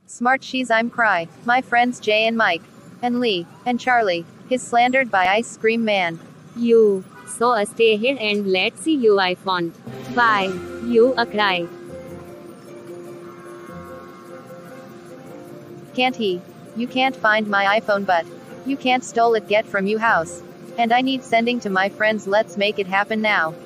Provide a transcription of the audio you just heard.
Smart she's I'm cry. My friends Jay and Mike. And Lee. And Charlie. His slandered by Ice Cream Man. You. So stay here and let's see your iPhone. Bye. You a cry. Can't he? You can't find my iPhone but. You can't stole it get from you house. And I need sending to my friends, let's make it happen now.